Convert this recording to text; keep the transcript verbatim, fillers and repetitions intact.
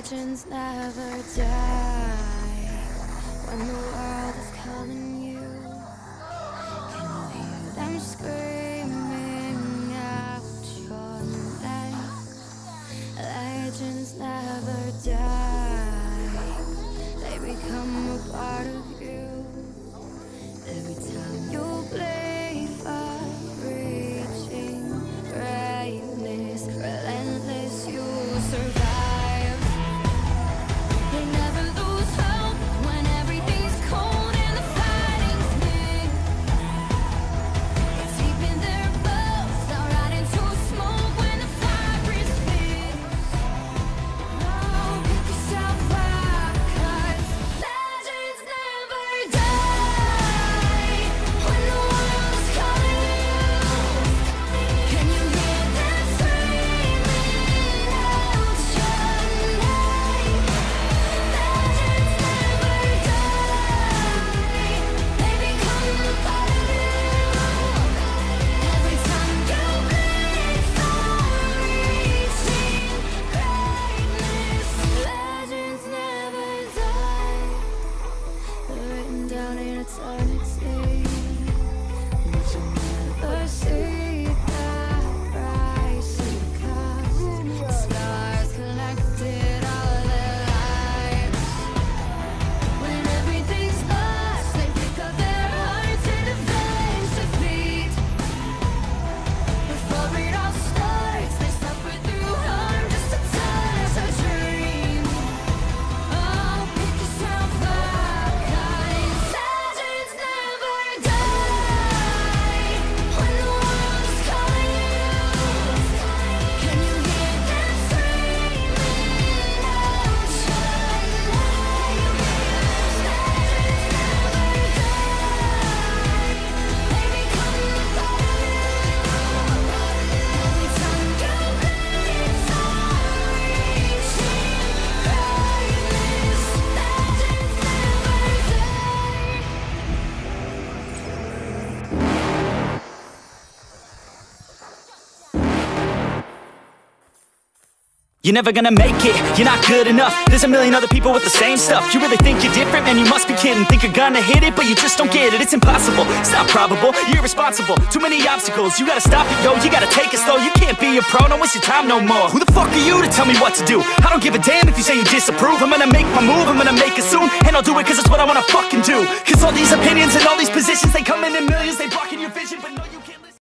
Legends never die when the world is calling you. Can you hear them screaming out your name? Legends never die, they become a part of you. Every time you bleed for reaching greatness, relentless, you survive. They never lose hope when everything's cold and the fighting's near. It's deep in their bones, they'll ride into smoke when the fire is fierce. Oh, pick yourself up, 'cause legends never die when the world is calling you. Can you hear them screaming out your name? Legends never die, they become a part of you. Every time you bleed for reaching greatness, legends never die. They're written down in eternity, but you never see the price it costs. The stars collected all their lives. When everything's lost, they pick up their hearts and avenge defeat. Before it all starts, they suffer through harm just to touch a dream. Oh, pick yourself up, 'cause legends never die when the world is calling you. Can you hear them screaming out your name? Legends never die, they become a part of you. Every time you bleed for reaching greatness, legends never die. You're never gonna make it, you're not good enough. There's a million other people with the same stuff. You really think you're different? Man, you must be kidding. Think you're gonna hit it, but you just don't get it. It's impossible, it's not probable, you're irresponsible. Too many obstacles, you gotta stop it, yo. You gotta take it slow, you can't be a pro. Don't waste your time no more. Who the fuck are you to tell me what to do? I don't give a damn if you say you disapprove. I'm gonna make my move, I'm gonna make it soon. And I'll do it cause it's what I wanna fucking do. Cause all these opinions and all these positions, they come in in millions. They blocking your vision, but